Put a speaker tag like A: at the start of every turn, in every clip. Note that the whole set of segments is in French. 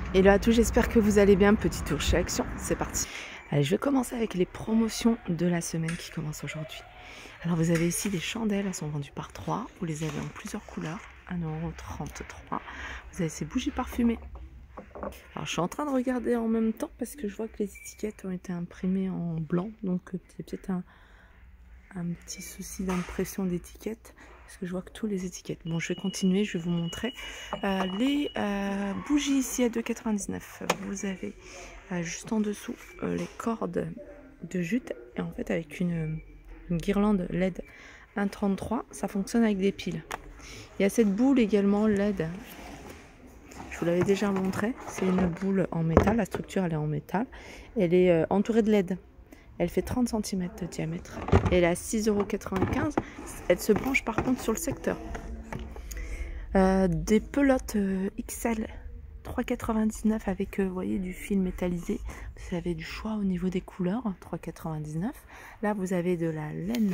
A: Hello à tous, j'espère que vous allez bien. Petit tour chez Action, c'est parti. Allez, je vais commencer avec les promotions de la semaine qui commence aujourd'hui. Alors vous avez ici des chandelles, elles sont vendues par 3. Vous les avez en plusieurs couleurs, 1,33 €. Vous avez ces bougies parfumées. Alors je suis en train de regarder en même temps parce que je vois que les étiquettes ont été imprimées en blanc. Donc c'est peut-être un petit souci d'impression d'étiquette. Parce que je vois que tous les étiquettes. Bon, je vais continuer, je vais vous montrer. Les bougies ici à 2,99 €. Vous avez juste en dessous les cordes de jute. Et en fait, avec une guirlande LED 1,33 €, ça fonctionne avec des piles. Il y a cette boule également LED. Je vous l'avais déjà montré. C'est une boule en métal. La structure, elle est en métal. Elle est entourée de LED. Elle fait 30 cm de diamètre. Elle est à 6,95 €. Elle se branche par contre sur le secteur. Des pelotes XL 3,99 € avec vous voyez, du fil métallisé. Vous avez du choix au niveau des couleurs. 3,99 €. Là, vous avez de la laine.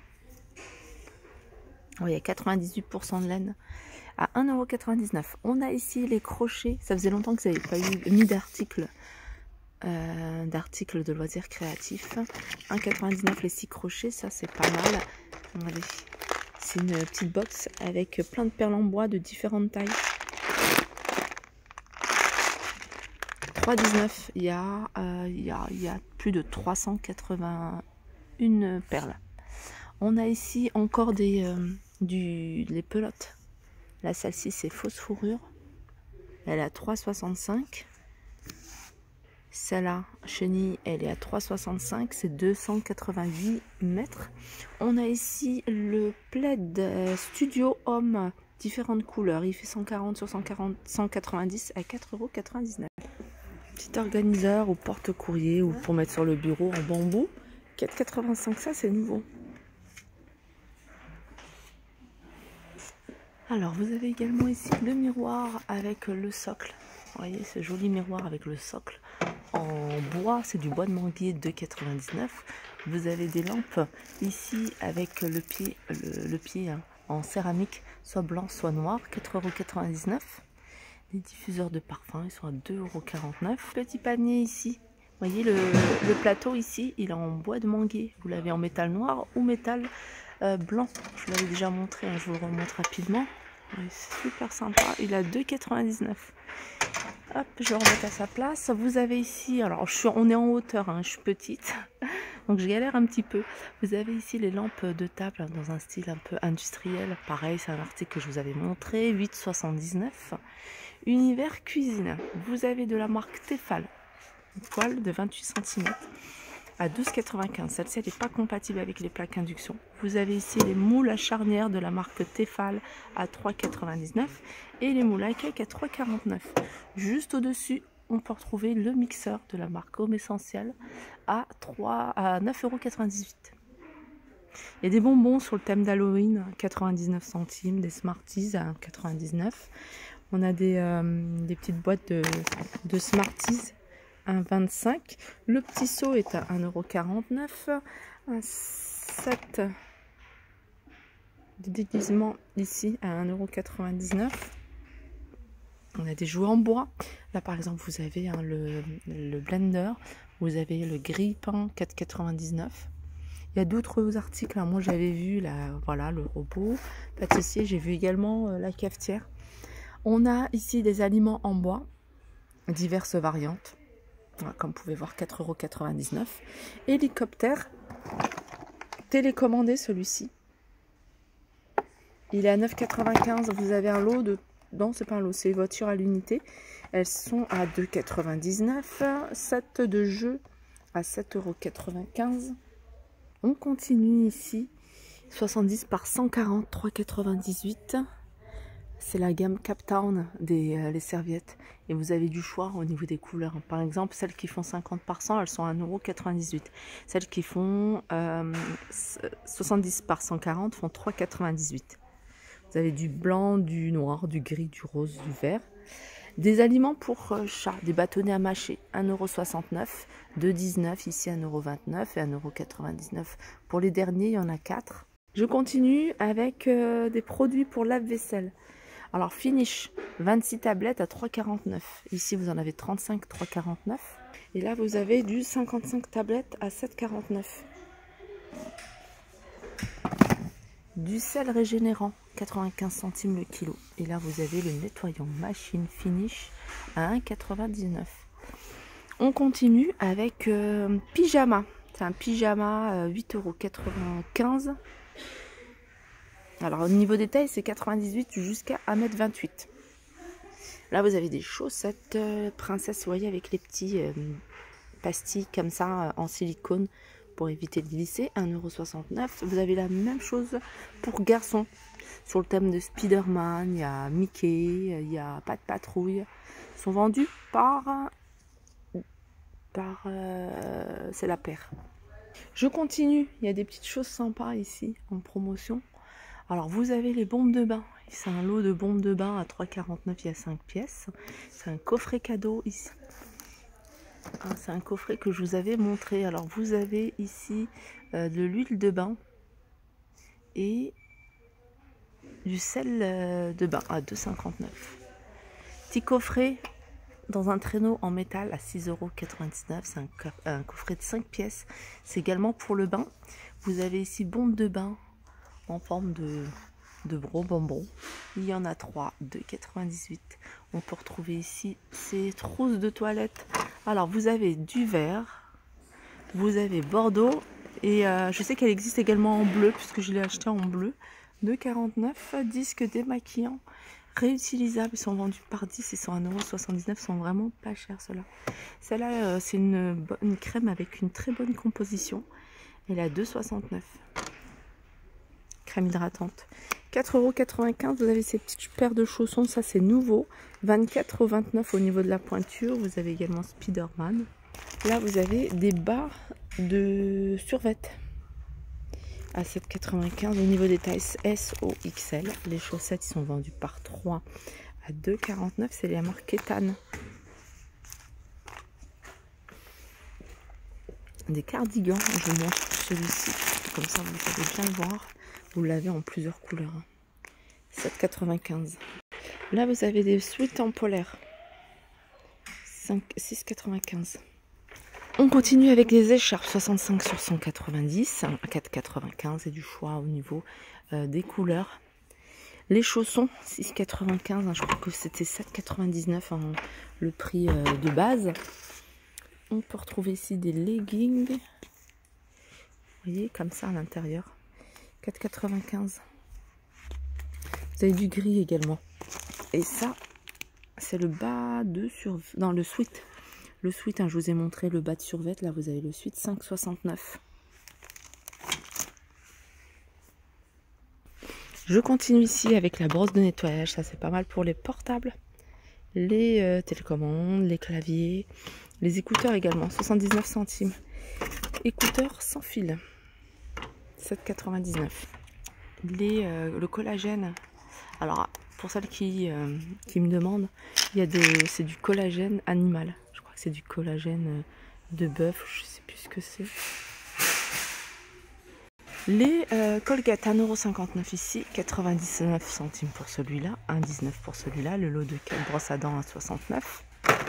A: Oh, il y a 98% de laine à 1,99 €. On a ici les crochets. Ça faisait longtemps que vous n'avez pas mis d'articles. D'articles de loisirs créatifs. 1,99 € les 6 crochets, ça c'est pas mal. Regardez, c'est une petite box avec plein de perles en bois de différentes tailles. 3,19 €, il y a plus de 381 perles. On a ici encore les pelotes. Là, celle-ci c'est fausse fourrure. Elle est à 3,65 €. Celle-là, chenille, elle est à 3,65 €, c'est 288 mètres. On a ici le plaid Studio Homme, différentes couleurs. Il fait 140 sur 190 à 4,99 €. Petit organiseur ou porte-courrier ou pour mettre sur le bureau en bambou. 4,85 €, ça c'est nouveau. Alors, vous avez également ici le miroir avec le socle. Vous voyez ce joli miroir avec le socle en bois, c'est du bois de manguier 2,99 €. Vous avez des lampes ici avec le pied hein, en céramique, soit blanc soit noir, 4,99 €. Les diffuseurs de parfum, ils sont à 2,49 €. Petit panier ici. Vous voyez le plateau ici, il est en bois de manguier. Vous l'avez en métal noir ou métal blanc. Je vous l'avais déjà montré, hein, je vous le remontre rapidement. Ouais, c'est super sympa. Il est à 2,99 €. Hop, je vais remettre à sa place. Vous avez ici, alors on est en hauteur, hein, je suis petite, donc je galère un petit peu. Vous avez ici les lampes de table hein, dans un style un peu industriel. Pareil, c'est un article que je vous avais montré, 8,79 €. Univers cuisine. Vous avez de la marque Tefal, une poêle de 28 cm à 12,95 €. Celle-ci n'est pas compatible avec les plaques induction. Vous avez ici les moules à charnière de la marque Tefal à 3,99 € et les moules à cake à 3,49 €. Juste au-dessus, on peut retrouver le mixeur de la marque Homme Essentiel à 9,98 €. Il y a des bonbons sur le thème d'Halloween, 99 centimes, des Smarties à 99 €. On a des petites boîtes de Smarties à 25 €. Le petit seau est à 1,49 €. Un set de déguisement ici à 1,99 €. On a des jouets en bois. Là par exemple vous avez hein, le blender. Vous avez le grille-pain 4,99 €. Il y a d'autres articles. Hein. Moi j'avais vu voilà, le robot pâtissier. J'ai vu également la cafetière. On a ici des aliments en bois. Diverses variantes. Voilà, comme vous pouvez voir, 4,99 €. Hélicoptère télécommandé, celui-ci. Il est à 9,95 €. Vous avez un lot de... Non, c'est pas un lot, c'est les voitures à l'unité. Elles sont à 2,99 €. 7 de jeux à 7,95 €. On continue ici. 70 par 140, 3,98 €. C'est la gamme Captown les serviettes. Et vous avez du choix au niveau des couleurs. Par exemple, celles qui font 50 par 100, elles sont à 1,98 €. Celles qui font 70 par 140 font 3,98 €. Vous avez du blanc, du noir, du gris, du rose, du vert. Des aliments pour chat, des bâtonnets à mâcher, 1,69 €, 2,19 € ici, 1,29 € et 1,99 €. Pour les derniers, il y en a 4. Je continue avec des produits pour lave-vaisselle. Alors Finish, 26 tablettes à 3,49. Ici vous en avez 35, 3,49. Et là vous avez du 55 tablettes à 7,49. Du sel régénérant, 95 centimes le kilo. Et là vous avez le nettoyant machine Finish à 1,99. On continue avec pyjama. C'est un pyjama 8,95 €. Alors au niveau des tailles, c'est 98 jusqu'à 1,28 m. Là vous avez des chaussettes princesse, vous voyez, avec les petits pastilles comme ça en silicone pour éviter de glisser, 1,69 €. Vous avez la même chose pour garçons. Sur le thème de Spider-Man, il y a Mickey, il y a Pas de Patrouille. Ils sont vendus par c'est la paire. Je continue, il y a des petites choses sympas ici en promotion. Alors vous avez les bombes de bain. C'est un lot de bombes de bain à 3,49 €, il y a 5 pièces. C'est un coffret cadeau ici. C'est un coffret que je vous avais montré. Alors vous avez ici de l'huile de bain et du sel de bain à 2,59 €. Petit coffret dans un traîneau en métal à 6,99 €. C'est un coffret de 5 pièces. C'est également pour le bain. Vous avez ici bombe de bain en forme de gros bonbons. Il y en a 3, 2,98 €. On peut retrouver ici ces trousses de toilette. Alors vous avez du vert, vous avez Bordeaux et je sais qu'elle existe également en bleu puisque je l'ai acheté en bleu. 2,49 €. Disques démaquillants réutilisables, ils sont vendus par 10, ils sont à 1,79 €, ils sont vraiment pas chers ceux-là. Celle-là c'est une crème avec une très bonne composition. Elle est à 2,69 €. Crème hydratante. 4,95 €. Vous avez ces petites paires de chaussons, ça c'est nouveau. 24,29 € au niveau de la pointure. Vous avez également Spider-Man. Là vous avez des bas de survêt à 7,95 € au niveau des tailles S, O, XL. Les chaussettes ils sont vendues par 3 à 2,49 €. C'est la marque Kétane. Des cardigans, je vous montre celui-ci. Comme ça vous savez bien le voir. Vous l'avez en plusieurs couleurs. 7,95 €. Là vous avez des sweats en polaire. 6,95 €. On continue avec les écharpes 65 sur 190 à 4,95 € et du choix au niveau des couleurs. Les chaussons 6,95 €, je crois que c'était 7,99 € le prix de base. On peut retrouver ici des leggings, vous voyez, comme ça à l'intérieur, 4,95 €. Vous avez du gris également. Et ça, c'est le bas de survêt, dans le sweat. Le sweat, hein, je vous ai montré le bas de survêt. Là, vous avez le sweat 5,69 €. Je continue ici avec la brosse de nettoyage. Ça, c'est pas mal pour les portables, les télécommandes, les claviers, les écouteurs également. 79 centimes. Écouteurs sans fil. 7,99 €. Le collagène. Alors, pour celles qui me demandent, c'est du collagène animal. Je crois que c'est du collagène de bœuf, je sais plus ce que c'est. Les Colgate, 1,59 € ici, 99 centimes pour celui-là, 1,19 € pour celui-là. Le lot de 4 brosses à dents à 69.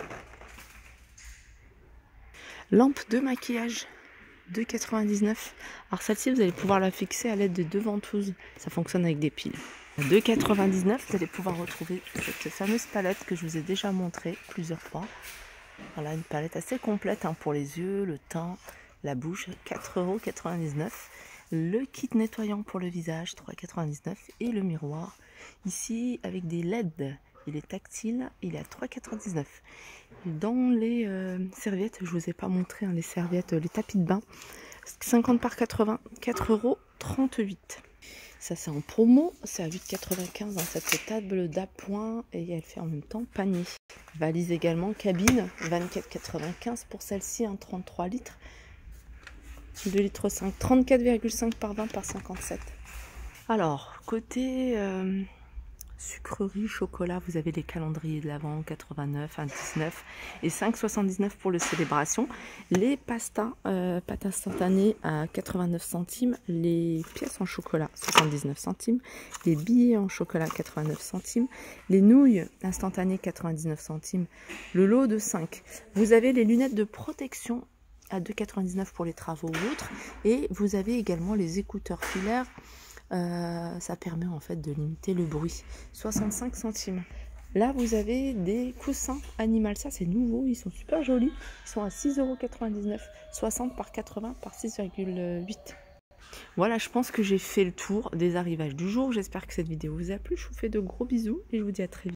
A: Lampe de maquillage, 2,99 €. Alors celle-ci, vous allez pouvoir la fixer à l'aide de 2 ventouses. Ça fonctionne avec des piles. 2,99 €, vous allez pouvoir retrouver cette fameuse palette que je vous ai déjà montrée plusieurs fois. Voilà, une palette assez complète hein, pour les yeux, le teint, la bouche, 4,99 €. Le kit nettoyant pour le visage, 3,99 € et le miroir, ici avec des LED. Il est tactile, il est à 3,99 €. Dans les serviettes, je ne vous ai pas montré hein, les serviettes, les tapis de bain, 50 par 80, 4,38 €. Ça c'est en promo, c'est à 8,95 € dans cette table d'appoint et elle fait en même temps panier. Valise également, cabine, 24,95 € pour celle-ci, hein, 33 litres. 2,5 litres, 34,5 par 20 par 57. Alors, côté sucrerie, chocolat, vous avez les calendriers de l'Avent, 89, 1,19 et 5,79 pour le célébration. Les pastas, pâtes instantanées à 89 centimes, les pièces en chocolat 79 centimes, les billets en chocolat 89 centimes, les nouilles instantanées 99 centimes, le lot de 5. Vous avez les lunettes de protection à 2,99 pour les travaux ou autres, et vous avez également les écouteurs filaires. Ça permet en fait de limiter le bruit, 65 centimes. Là vous avez des coussins animaux, ça c'est nouveau, ils sont super jolis, ils sont à 6,99 €, 60 par 80 par 6,8. Voilà, je pense que j'ai fait le tour des arrivages du jour. J'espère que cette vidéo vous a plu, je vous fais de gros bisous et je vous dis à très vite.